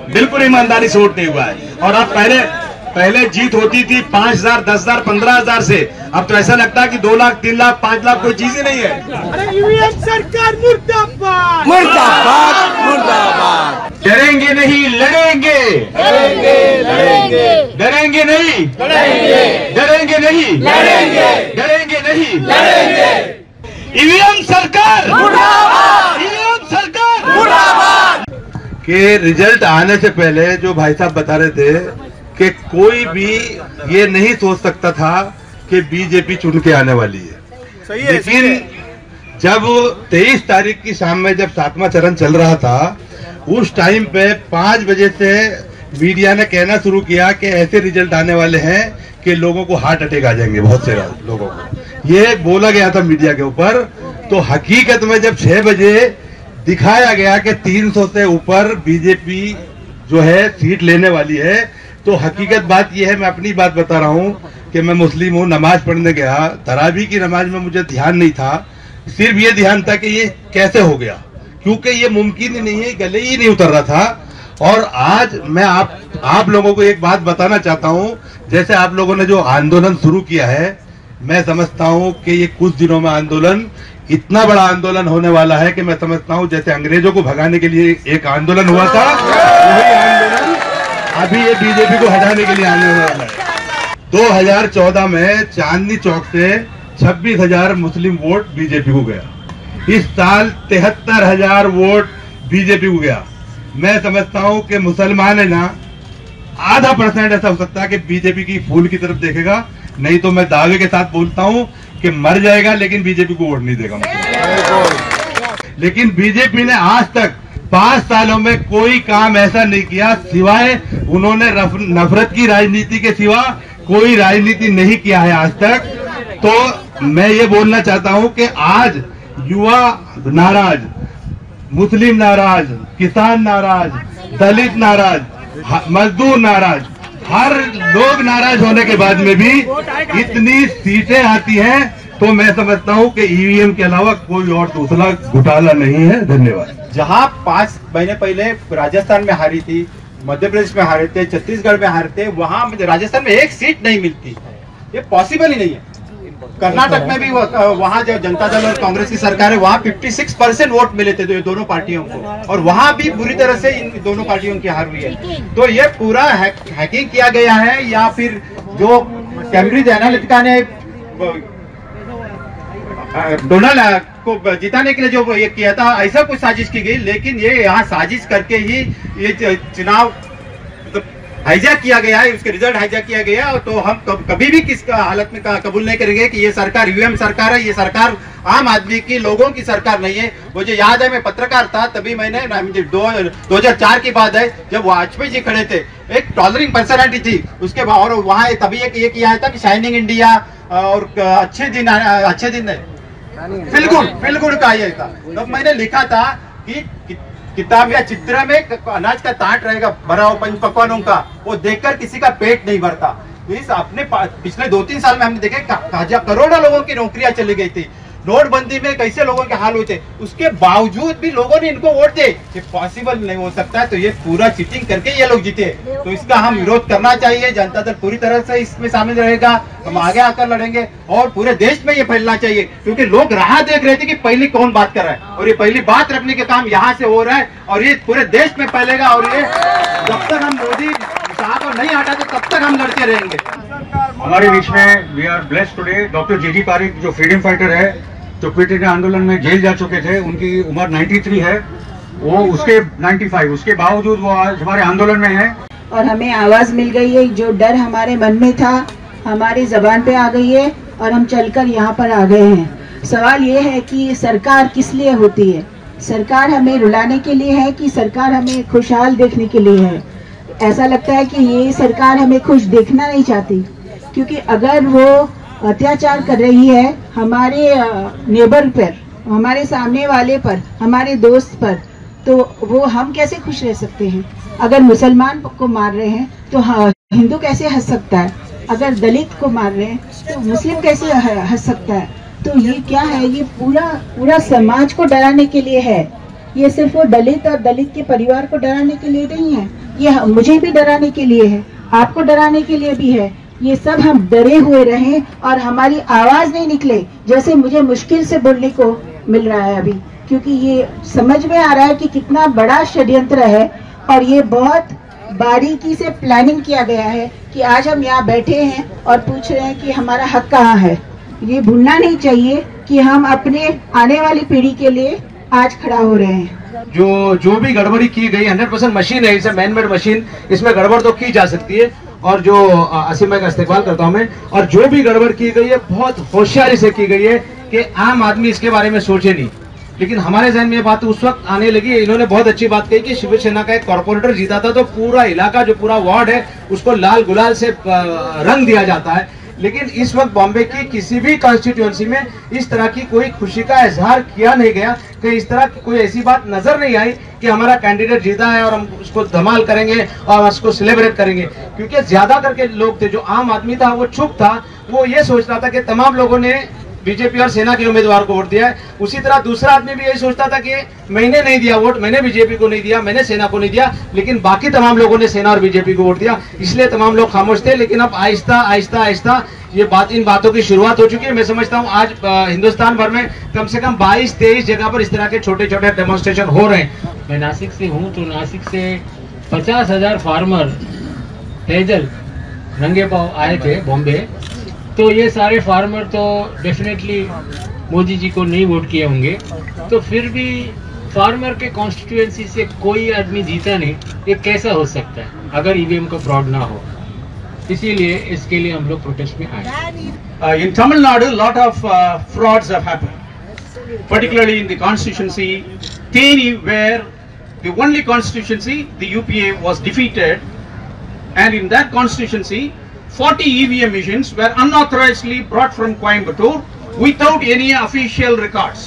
बिल्कुल ईमानदारी से वोट नहीं हुआ है। और अब पहले जीत होती थी 5,000, 10,000, 15,000 से, अब तो ऐसा लगता है कि 2 लाख, 3 लाख, 5 लाख कोई चीज ही नहीं है। अरे ईवीएम सरकार मुर्दाबाद, मुर्दाबाद, मुर्दाबाद। डरेंगे नहीं, लड़ेंगे, लड़ेंगे, लड़ेंगे, डरेंगे नहीं, लड़ेंगे, डरेंगे नहीं, लड़ेंगे, डरेंगे नहीं, लड़ेंगे। ईवीएम सरकार मुर्दाबाद, ईवीएम सरकार मुर्दाबाद। के रिजल्ट आने से पहले जो भाई साहब बता रहे थे कि कोई भी ये नहीं सोच सकता था कि बीजेपी चुन के आने वाली है। लेकिन जब 23 तारीख की शाम में जब 7वां चरण चल रहा था, उस टाइम पे 5 बजे से मीडिया ने कहना शुरू किया कि ऐसे रिजल्ट आने वाले हैं कि लोगों को हार्ट अटैक आ जाएंगे, बहुत से लोगों को ये बोला गया था मीडिया के ऊपर। तो हकीकत में जब 6 बजे दिखाया गया कि 300 से ऊपर बीजेपी जो है सीट लेने वाली है, तो हकीकत बात यह है, मैं अपनी बात बता रहा हूं कि मैं मुस्लिम हूं, नमाज पढ़ने गया, तरावी की नमाज में मुझे ध्यान नहीं था, सिर्फ ये ध्यान था कि ये कैसे हो गया, क्योंकि ये मुमकिन ही नहीं है, गले ही नहीं उतर रहा था। और आज मैं आप लोगों को एक बात बताना चाहता हूं, जैसे आप लोगों ने जो आंदोलन शुरू किया है, मैं समझता हूं कि ये कुछ दिनों में आंदोलन इतना बड़ा आंदोलन होने वाला है कि मैं समझता हूं जैसे अंग्रेजों को भगाने के लिए एक आंदोलन हुआ था, वही आंदोलन अभी ये बीजेपी को हटाने के लिए आने वाला है। 2014 में चांदनी चौक से 26,000 मुस्लिम वोट बीजेपी को गया। इस साल 73,000 वोट बीजेपी को गया। मैं समझता हूं कि मुसलमान है ना, आधा % ऐसा हो सकता है कि बीजेपी की फूल की तरफ देखेगा, नहीं तो मैं दावे के साथ बोलता हूं कि मर जाएगा लेकिन बीजेपी को वोट नहीं देगा। लेकिन बीजेपी ने आज तक 5 सालों में कोई काम ऐसा नहीं किया, सिवाय उन्होंने नफरत की राजनीति के सिवा कोई राजनीति नहीं किया है आज तक। तो मैं ये बोलना चाहता हूं कि आज युवा नाराज, मुस्लिम नाराज, किसान नाराज, दलित नाराज, मजदूर नाराज, हर लोग नाराज होने के बाद में भी इतनी सीटें आती हैं, तो मैं समझता हूं कि ईवीएम के अलावा कोई और दूसरा घोटाला नहीं है। धन्यवाद। जहां 5 महीने पहले राजस्थान में हारी थी, मध्य प्रदेश में हारे थे, छत्तीसगढ़ में हारे थे, वहां राजस्थान में एक सीट नहीं मिलती, ये पॉसिबल ही नहीं है। कर्नाटक में भी वहां जो जनता दल और कांग्रेस की सरकार है, वहां 56% वोट मिले थे दोनों पार्टियों को, और वहां भी बुरी तरह से इन दोनों पार्टियों की हार हुई है। तो ये पूरा हैकिंग किया गया है, या फिर जो कैम्ब्रिज एनालिटिका ने डोनाल्ड को जिताने के लिए जो ये किया था, ऐसा कुछ साजिश की गई। लेकिन ये यहाँ साजिश करके ही ये चुनाव हाईजैक किया गया है, उसके रिजल्ट हाईजैक किया गया। तो हम कभी भी किस हालत में कबूल नहीं करेंगे कि ये सरकार ईवीएम सरकार है। ये सरकार आम आदमी की, लोगों की सरकार नहीं है। मुझे याद है, मैं पत्रकार था तभी, मैंने 2004 की बात है, जब वाजपेयी जी खड़े थे, एक टॉलरिंग पर्सनालिटी थी उसके बाद, और वहाँ तभी ये किया था कि शाइनिंग इंडिया और अच्छे दिन फील गुड का ये था। तब मैंने लिखा था कि किताब या चित्र में अनाज का ताट रहेगा भरा हुआ पंच पकवानों का, वो देखकर किसी का पेट नहीं भरता। इस अपने पिछले 2-3 साल में हमने देखे करोड़ों लोगों की नौकरियां चली गई थी, नोटबंदी में कैसे लोगों के हाल हुए थे, उसके बावजूद भी लोगों ने इनको वोट दिए। ये पॉसिबल नहीं हो सकता है। तो ये पूरा चीटिंग करके ये लोग जीते, तो इसका हम विरोध करना चाहिए। जनता दल पूरी तरह से इसमें शामिल रहेगा, हम आगे आकर लड़ेंगे और पूरे देश में ये फैलना चाहिए, क्योंकि लोग राह देख रहे थे कि पहली कौन बात कर रहा है, और ये पहली बात रखने के काम यहाँ से हो रहा है, और ये पूरे देश में फैलेगा। और ये जब तक हम मोदी साहब को नहीं हटाते तब तक हम लड़ते रहेंगे। हमारे बीच में we are blessed today doctor J D. Pareek, जो फ्रीडम फाइटर है, जो क्विट इंडिया आंदोलन में जेल जा चुके थे, उनकी उम्र 93 है, वो उसके 95, उसके बावजूद वो आज हमारे आंदोलन में है। और हमें आवाज मिल गई है, जो डर हमारे मन में था हमारी जबान पे आ गई है, और हम चलकर यहाँ पर आ गए हैं। सवाल ये है कि सरकार किस लिए होती है? सरकार हमें रुलाने के लिए है कि सरकार हमें खुशहाल देखने के लिए है? ऐसा लगता है कि ये सरकार हमें खुश देखना नहीं चाहती, क्योंकि अगर वो अत्याचार कर रही है हमारे नेबर पर, हमारे सामने वाले पर, हमारे दोस्त पर, तो वो हम कैसे खुश रह सकते हैं? अगर मुसलमान को मार रहे हैं तो हिंदू कैसे हंस सकता है? अगर दलित को मार रहे हैं तो मुस्लिम कैसे हंस सकता है? तो ये क्या है? ये पूरा समाज को डराने के लिए है। ये सिर्फ वो दलित और दलित के परिवार को डराने के लिए नहीं है, ये मुझे भी डराने के लिए है, आपको डराने के लिए भी है। ये सब हम डरे हुए रहें और हमारी आवाज नहीं निकले, जैसे मुझे मुश्किल से बोलने को मिल रहा है अभी, क्योंकि ये समझ में आ रहा है कि कितना बड़ा षड्यंत्र है और ये बहुत बारीकी से प्लानिंग किया गया है कि आज हम यहाँ बैठे हैं और पूछ रहे हैं कि हमारा हक कहाँ है। ये भूलना नहीं चाहिए कि हम अपने आने वाली पीढ़ी के लिए आज खड़ा हो रहे हैं। जो भी गड़बड़ी की गई 100% मशीन है, इसे मैन मेड मशीन, इसमें गड़बड़ तो की जा सकती है और जो असीम भाई का इस्तेमाल करता हूं मैं, और जो भी गड़बड़ की गई है बहुत होशियारी से की गई है कि आम आदमी इसके बारे में सोचे नहीं। लेकिन हमारे जहन में ये बात उस वक्त आने लगी, इन्होंने बहुत अच्छी बात कही कि शिवसेना का एक कॉर्पोरेटर जीता था तो पूरा इलाका, जो पूरा वार्ड है, उसको लाल गुलाल से रंग दिया जाता है। लेकिन इस वक्त बॉम्बे की किसी भी कॉन्स्टिट्यूएंसी में इस तरह की कोई खुशी का इजहार किया नहीं गया, कि इस तरह की कोई ऐसी बात नजर नहीं आई कि हमारा कैंडिडेट जीता है और हम उसको धमाल करेंगे और उसको सेलिब्रेट करेंगे। क्योंकि ज्यादा करके लोग थे, जो आम आदमी था वो चुप था, वो ये सोच रहा था कि तमाम लोगों ने बीजेपी और सेना के उम्मीदवार को वोट दिया है। उसी तरह दूसरा आदमी भी यही सोचता था कि मैंने नहीं दिया वोट, मैंने बीजेपी को नहीं दिया, मैंने सेना को नहीं दिया, लेकिन बाकी तमाम लोगों ने सेना और बीजेपी को वोट दिया, इसलिए तमाम लोग खामोश थे। लेकिन अब आहिस्ता आहिस्ता आहिस्ता इन बातों की शुरुआत हो चुकी है। मैं समझता हूँ आज हिंदुस्तान भर में कम से कम 22-23 जगह पर इस तरह के छोटे छोटे डेमोन्स्ट्रेशन हो रहे हैं। मैं नासिक से हूँ, तो नासिक से 50,000 फार्मर पैदल नंगे पांव आए थे बॉम्बे। तो ये सारे फार्मर तो डेफिनेटली मोदी जी को नहीं वोट किए होंगे, तो फिर भी फार्मर के कॉन्स्टिट्यूएंसी से कोई आदमी जीता नहीं, ये कैसा हो सकता है अगर ईवीएम का फ्रॉड ना हो। इसीलिए इसके लिए हम लोग प्रोटेस्ट में आए। In Tamil Nadu, a lot of frauds have happened, particularly in the constituency Theni, where the only constituency the UPA was defeated, and in that constituency 40 EVM machines were unauthorizedly brought from Coimbatore without any official records.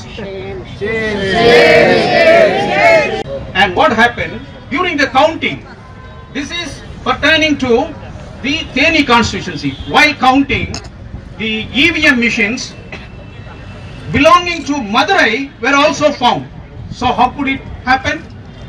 And what happened during the counting? This is pertaining to the Theni constituency. While counting, the EVM machines belonging to Madurai were also found. So how could it happen?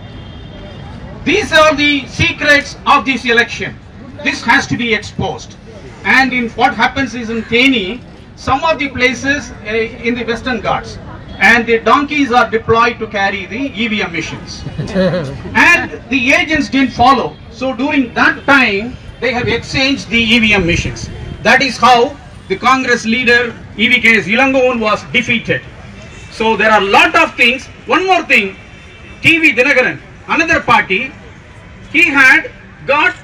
These are the secrets of this election. This has to be exposed. And in what happens is in Theni, some of the places in the Western Ghats, and the donkeys are deployed to carry the EVM machines. And the agents didn't follow. So during that time, they have exchanged the EVM machines. That is how the Congress leader EVK Zilangovan was defeated. So there are a lot of things. One more thing, TV Dinagaran, another party, he had got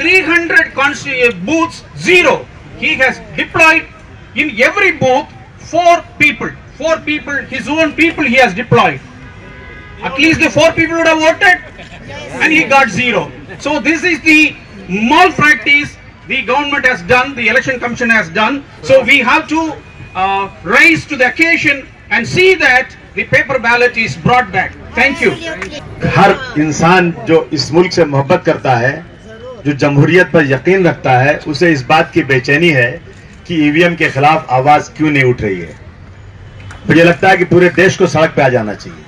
300 booths, 0. He has deployed in every booth 4 people, his own people he has deployed. At least the 4 people would have voted and he got 0. So this is the malpractice the government has done, the election commission has done. So we have to rise to the occasion and see that the paper ballot is brought back. Thank you. हर इंसान जो इस मुल्क से मोहब्बत करता है, जो जमहूरियत पर यकीन रखता है, उसे इस बात की बेचैनी है कि ईवीएम के खिलाफ आवाज क्यों नहीं उठ रही है। मुझे लगता है कि पूरे देश को सड़क पे आ जाना चाहिए,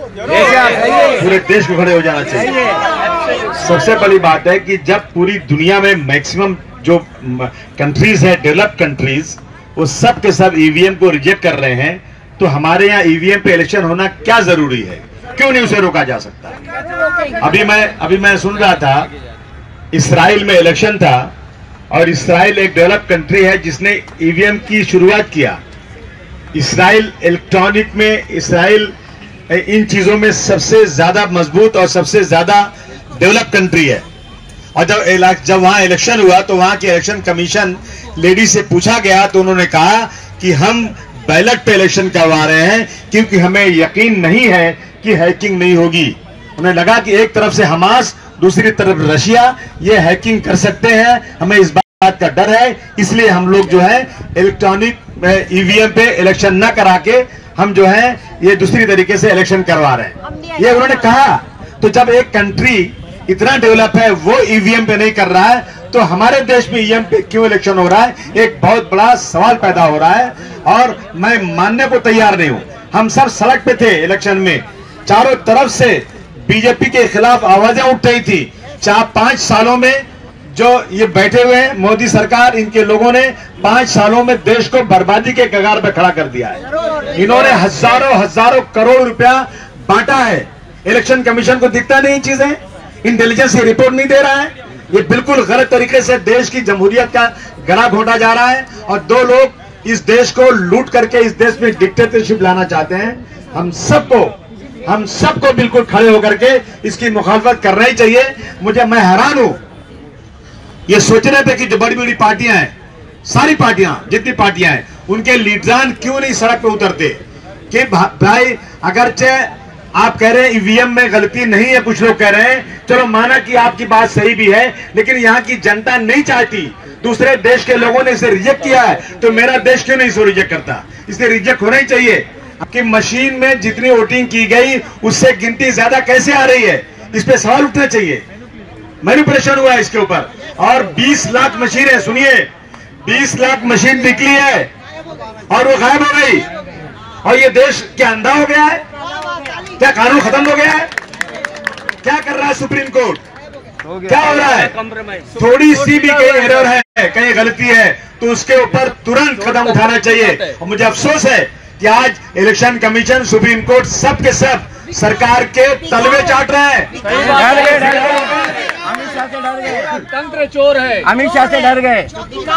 पूरे देश को खड़े हो जाना चाहिए। सबसे बड़ी बात है कि जब पूरी दुनिया में मैक्सिमम जो कंट्रीज है, डेवलप्ड कंट्रीज, वो सब के सब ईवीएम को रिजेक्ट कर रहे हैं, तो हमारे यहाँ ईवीएम पे इलेक्शन होना क्या जरूरी है? क्यों नहीं उसे रोका जा सकता? अभी मैं सुन रहा था, इस्राइल में इलेक्शन था और इस्राइल एक डेवलप्ड कंट्री है जिसने ईवीएम की शुरुआत किया। इस्राइल इलेक्ट्रॉनिक में, इस्राइल इन चीजों में सबसे ज्यादा मजबूत और सबसे ज्यादा डेवलप्ड कंट्री है। और जब वहां इलेक्शन हुआ तो वहां के इलेक्शन कमीशन लेडी से पूछा गया तो उन्होंने कहा कि हम बैलेट पे इलेक्शन करवा रहे हैं क्योंकि हमें यकीन नहीं है कि हैकिंग नहीं होगी। उन्हें लगा कि एक तरफ से हमास, दूसरी तरफ रशिया, ये हैकिंग कर सकते हैं, हमें इस बात का डर है, इसलिए हम लोग जो है इलेक्ट्रॉनिक ईवीएम पे इलेक्शन न करा के हम जो है ये दूसरी तरीके से इलेक्शन करवा रहे हैं, ये उन्होंने कहा। तो जब एक कंट्री इतना डेवलप है वो ईवीएम पे नहीं कर रहा है तो हमारे देश में ईवीएम पे क्यों इलेक्शन हो रहा है? एक बहुत बड़ा सवाल पैदा हो रहा है और मैं मानने को तैयार नहीं हूं। हम सब सड़क पे थे इलेक्शन में, चारों तरफ से बीजेपी के खिलाफ आवाजें उठ रही थी, 5 सालों में जो ये बैठे हुए हैं मोदी सरकार, इनके लोगों ने 5 सालों में देश को बर्बादी के कगार पर खड़ा कर दिया है। इन्होंने हजारों करोड़ रुपया बांटा है। इलेक्शन कमीशन को दिखता नहीं चीजें, इंटेलिजेंस ये रिपोर्ट नहीं दे रहा है। ये बिल्कुल गलत तरीके से देश की जमहूरियत का गला घोटा जा रहा है और 2 लोग इस देश को लूट करके इस देश में डिक्टेटरशिप लाना चाहते हैं। हम सबको बिल्कुल खड़े होकर के इसकी मुखालफत करना ही चाहिए। मैं हैरान हूं ये सोचने पे कि जो बड़ी बड़ी पार्टियां हैं, सारी पार्टियां, जितनी पार्टियां हैं, उनके लीडरान क्यों नहीं सड़क पे उतरते कि भाई अगरचे आप कह रहे हैं ईवीएम में गलती नहीं है, कुछ लोग कह रहे हैं, चलो माना कि आपकी बात सही भी है, लेकिन यहाँ की जनता नहीं चाहती, दूसरे देश के लोगों ने इसे रिजेक्ट किया है, तो मेरा देश क्यों नहीं इसे रिजेक्ट करता? इसे रिजेक्ट होना ही चाहिए कि मशीन में जितनी वोटिंग की गई उससे गिनती ज्यादा कैसे आ रही है, इस पे सवाल उठना चाहिए। मैनिपुलेशन हुआ है इसके ऊपर। और 20 लाख मशीनें, सुनिए, 20 लाख मशीन निकली है और वो गायब हो गई और ये देश क्या अंधा हो गया है? क्या कानून खत्म हो गया है? क्या कर रहा है सुप्रीम कोर्ट? क्या हो रहा है? थोड़ी सी भी कहीं एरर है, कहीं गलती है तो उसके ऊपर तुरंत कदम उठाना चाहिए। और मुझे अफसोस है कि आज इलेक्शन कमीशन, सुप्रीम कोर्ट, सब के सब सरकार के तलवे चाट रहे हैं। अमित शाह से डर गए, तंत्र चोर है, अमित शाह से डर गए।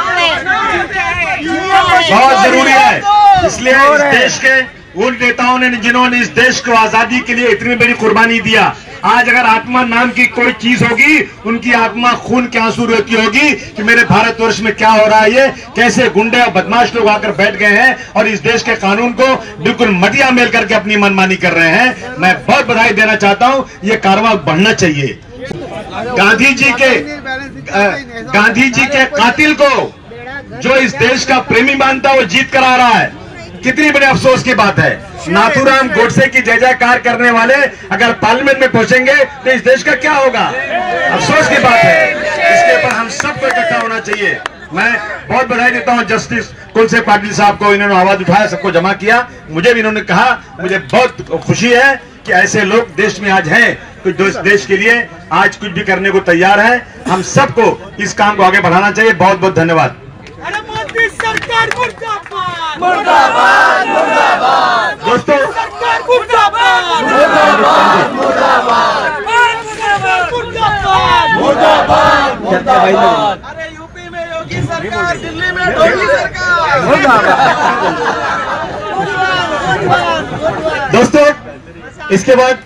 बहुत जरूरी है, इसलिए इस देश के उन नेताओं ने जिन्होंने इस देश को आजादी के लिए इतनी बड़ी कुर्बानी दिया, आज अगर आत्मा नाम की कोई चीज होगी, उनकी आत्मा खून के आंसू रोती होगी कि मेरे भारतवर्ष में क्या हो रहा है, ये कैसे गुंडे और बदमाश लोग आकर बैठ गए हैं और इस देश के कानून को बिल्कुल मटिया मेल करके अपनी मनमानी कर रहे हैं। मैं बहुत बधाई देना चाहता हूं, ये कारवां बढ़ना चाहिए। गांधी जी के कातिल को जो इस देश का प्रेमी मानता वो जीत कर आ रहा है, कितनी बड़े अफसोस की बात है। नाथूराम गोडसे की जय जयकार करने वाले अगर पार्लियामेंट में पहुंचेंगे तो इस देश का क्या होगा? अफसोस की बात है। इसके ऊपर हम सबको इकट्ठा होना चाहिए। मैं बहुत बधाई देता हूं जस्टिस कुलसे पाटिल साहब को, इन्होंने आवाज उठाया, सबको जमा किया। मुझे भी इन्होंने कहा, मुझे बहुत खुशी है कि ऐसे लोग देश में आज हैं कि जो इस देश के लिए आज कुछ भी करने को तैयार है। हम सबको इस काम को आगे बढ़ाना चाहिए। बहुत बहुत धन्यवाद। मोदी सरकार मुर्दाबाद, मुर्दाबाद, मुर्दाबाद। दोस्तों, सरकार मुर्दाबाद, मुर्दाबाद, मुर्दाबाद, मुर्दाबाद, मुर्दाबाद, मुर्दाबाद। अरे यूपी में योगी सरकार, दिल्ली में योगी सरकार, मुर्दाबाद। दोस्तों, इसके बाद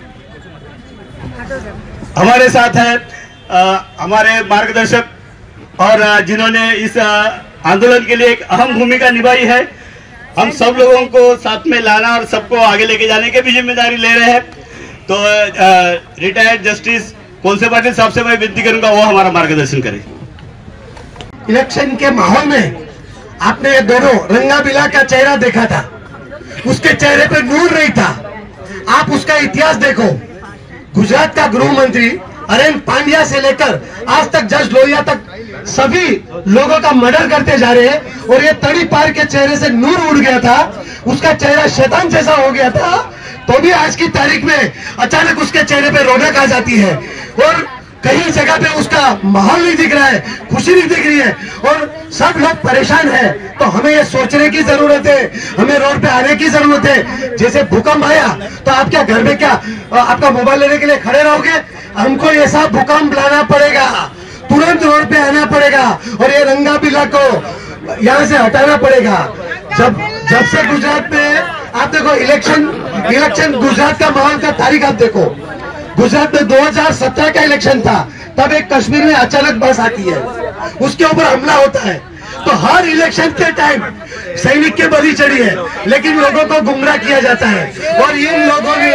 हमारे साथ है हमारे मार्गदर्शक और जिन्होंने इस आंदोलन के लिए एक अहम भूमिका निभाई है। हम सब लोगों को साथ में लाना और सबको आगे लेके जाने की भी जिम्मेदारी ले रहे हैं। तो रिटायर्ड जस्टिस कुलसे पाटिल साहब से मैं विनती करूंगा वो हमारा मार्गदर्शन करें। इलेक्शन के माहौल में आपने ये दोनों रंगाबिला का चेहरा देखा था, उसके चेहरे पे नूर नहीं था। आप उसका इतिहास देखो। गुजरात का गृह मंत्री अरेन पांड्या से लेकर आज तक जज लोहिया तक सभी लोगों का मर्डर करते जा रहे हैं और ये तड़ी पार के चेहरे से नूर उड़ गया था, उसका चेहरा शैतान जैसा हो गया था, तो भी आज की तारीख में अचानक उसके चेहरे पे रौनक आ जाती है और कहीं जगह पे उसका माहौल नहीं दिख रहा है, खुशी नहीं दिख रही है और सब लोग परेशान हैं। तो हमें ये सोचने की जरूरत है, हमें रोड पे आने की जरूरत है। जैसे भूकंप आया तो आप क्या घर में क्या आपका मोबाइल लेने के लिए खड़े रहोगे? हमको ऐसा भूकंप लाना पड़ेगा, तुरंत रोड पे आना पड़ेगा और ये रंगाबिला को यहाँ से हटाना पड़ेगा। जब से गुजरात में आप देखो इलेक्शन गुजरात का माहौल का तारीख आप देखो। गुजरात में 2017 का इलेक्शन था, तब एक कश्मीर में अचानक बस आती है, उसके ऊपर हमला होता है। तो हर इलेक्शन के टाइम सैनिक के बलि चढ़ी है, लेकिन लोगों को गुमराह किया जाता है। और इन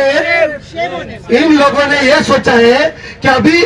लोगों ने ये सोचा है कि अभी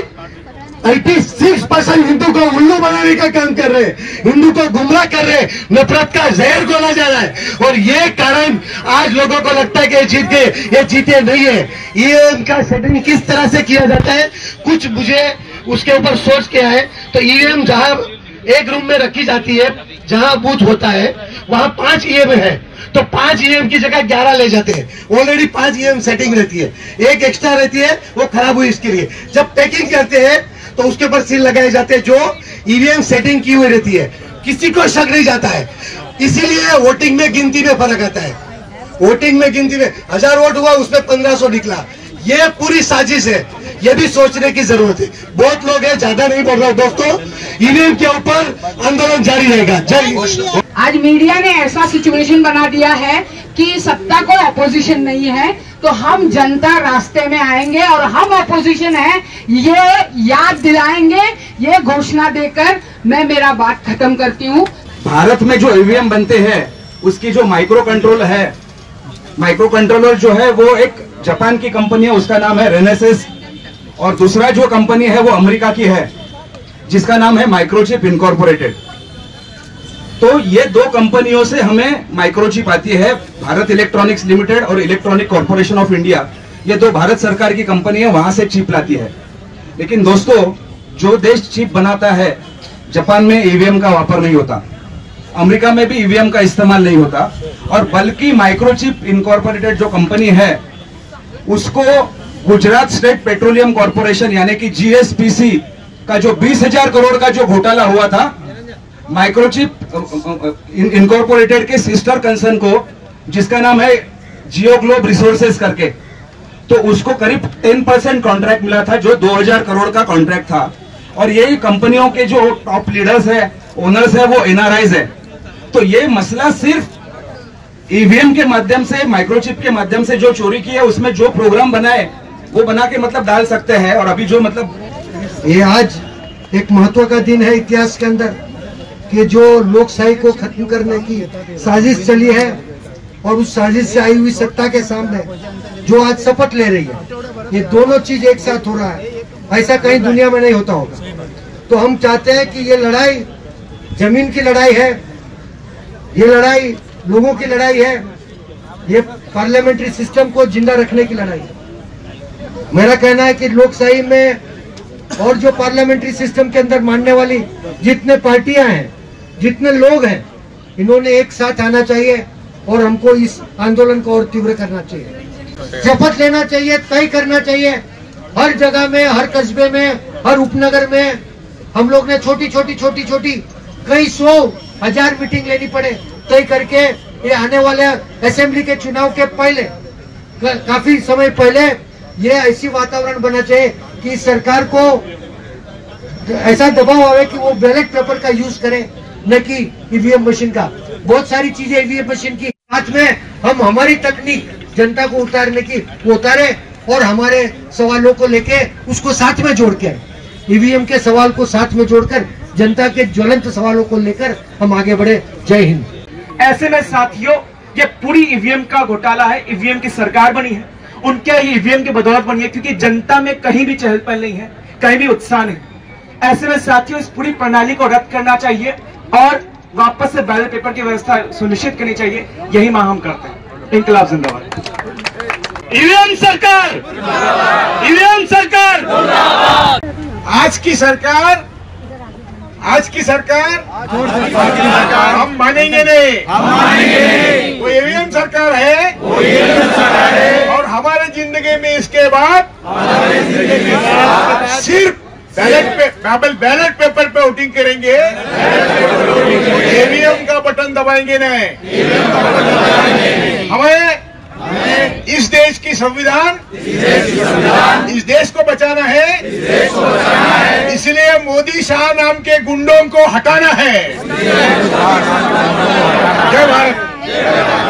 86% हिंदू को उल्लू बनाने का काम कर रहे हैं, हिंदू को गुमराह कर रहे हैं, नफरत का जहर घोला जा रहा है। और ये कारण आज लोगों को लगता है कि ये जीत गए, ये जीते नहीं है। ये इनका सेटिंग किस तरह से किया जाता है, कुछ मुझे उसके ऊपर सोच के आए। तो ईवीएम जहां एक रूम में रखी जाती है, जहां बूथ होता है, वहां 5 ईवीएम है, तो 5 ईवीएम की जगह 11 ले जाते हैं। ऑलरेडी 5 ईवीएम सेटिंग रहती है, एक एक्स्ट्रा रहती है, वो खराब हुई इसके लिए। जब पैकिंग करते हैं तो उसके ऊपर सील लगाए जाते हैं जो ईवीएम सेटिंग की हुई रहती है, किसी को शक नहीं जाता है। इसीलिए वोटिंग में गिनती में फर्क आता है। वोटिंग में गिनती में 1000 वोट हुआ, उसमें 1500 निकला। ये पूरी साजिश है, ये भी सोचने की जरूरत है। बहुत लोग हैं, ज्यादा नहीं बोल रहा हूं दोस्तों, ईवीएम के ऊपर आंदोलन जारी रहेगा। जय। आज मीडिया ने ऐसा सिचुएशन बना दिया है कि सत्ता को अपोजिशन नहीं है, तो हम जनता रास्ते में आएंगे और हम अपोजिशन है ये याद दिलाएंगे। ये घोषणा देकर मैं मेरा बात खत्म करती हूँ। भारत में जो ईवीएम बनते हैं उसकी जो माइक्रो कंट्रोलर है, माइक्रो कंट्रोलर जो है वो एक जापान की कंपनी है, उसका नाम है रेनेसिस, और दूसरा जो कंपनी है वो अमेरिका की है जिसका नाम है माइक्रोचिप इनकॉर्पोरेटेड। तो ये दो कंपनियों से हमें माइक्रोचिप आती है, भारत इलेक्ट्रॉनिक्स लिमिटेड और इलेक्ट्रॉनिक कॉर्पोरेशन ऑफ इंडिया, ये दो भारत सरकार की कंपनी है, वहां से चिप लाती है। लेकिन दोस्तों, जो देश चिप बनाता है, जापान में ईवीएम का वापर नहीं होता, अमेरिका में भी ईवीएम का इस्तेमाल नहीं होता, और बल्कि माइक्रोचिप इनकॉर्पोरेटेड जो कंपनी है उसको गुजरात स्टेट पेट्रोलियम कॉर्पोरेशन यानी कि जीएसपीसी का जो 20,000 करोड़ का जो घोटाला हुआ था, माइक्रोचिप इनकॉर्पोरेटेड के सिस्टर कंसर्न को जिसका नाम है जियो ग्लोब रिसोर्सेज करके, तो उसको करीब 10% कॉन्ट्रैक्ट मिला था जो 2000 करोड़ का कॉन्ट्रैक्ट था। और यही कंपनियों के जो टॉप लीडर्स है, ओनर्स है, वो एनआरआईज है। तो ये मसला सिर्फ ईवीएम के माध्यम से, माइक्रोचिप के माध्यम से जो चोरी की है उसमें जो प्रोग्राम बनाए वो बना के मतलब डाल सकते हैं। और अभी जो मतलब ये आज एक महत्व का दिन है इतिहास के अंदर कि जो लोकशाही को खत्म करने की साजिश चली है और उस साजिश से आई हुई सत्ता के सामने जो आज शपथ ले रही है, ये दोनों चीज एक साथ हो रहा है। ऐसा कहीं दुनिया में नहीं होता होगा। तो हम चाहते हैं कि ये लड़ाई जमीन की लड़ाई है, ये लड़ाई लोगों की लड़ाई है, ये पार्लियामेंट्री सिस्टम को जिंदा रखने की लड़ाई है। मेरा कहना है कि लोकशाही में और जो पार्लियामेंट्री सिस्टम के अंदर मानने वाली जितने पार्टियां हैं, जितने लोग हैं, इन्होंने एक साथ आना चाहिए और हमको इस आंदोलन को और तीव्र करना चाहिए। शपथ लेना चाहिए, तय करना चाहिए। हर जगह में, हर कस्बे में, हर उपनगर में हम लोग ने छोटी छोटी कई 100,000 मीटिंग लेनी पड़े, तय करके ये आने वाले असेंबली के चुनाव के पहले, काफी समय पहले ये ऐसी वातावरण बना चाहिए कि सरकार को ऐसा दबाव आवे कि वो बैलेट पेपर का यूज करे, न कि ईवीएम मशीन का। बहुत सारी चीजें ईवीएम मशीन की साथ में हम हमारी तकनीक जनता को उतारने की वो उतारे और हमारे सवालों को लेके उसको साथ में जोड़ के, ईवीएम के सवाल को साथ में जोड़कर जनता के ज्वलंत सवालों को लेकर हम आगे बढ़े। जय हिंद। ऐसे में साथियों, ये पूरी ईवीएम का घोटाला है। ईवीएम की सरकार बनी है, उनके ही ईवीएम की बदौलत बनी है, क्योंकि जनता में कहीं भी चहल पहल नहीं है, कहीं भी उत्साह नहीं। ऐसे में साथियों, इस पूरी प्रणाली को रद्द करना चाहिए और वापस से बैलेट पेपर की व्यवस्था सुनिश्चित करनी चाहिए। यही मांग हम करते हैं। इंकलाब जिंदाबाद। ईवीएम सरकार, ईवीएम सरकार। आज की सरकार हम मानेंगे नहीं। वो ईवीएम सरकार है और हमारे जिंदगी में इसके बाद सिर्फ बैलेट पेपर पे वोटिंग करेंगे, ईवीएम का बटन दबाएंगे नहीं। हमें इस देश की संविधान, इस देश को बचाना है, इसलिए मोदी शाह नाम के गुंडों को हटाना है। जय भारत।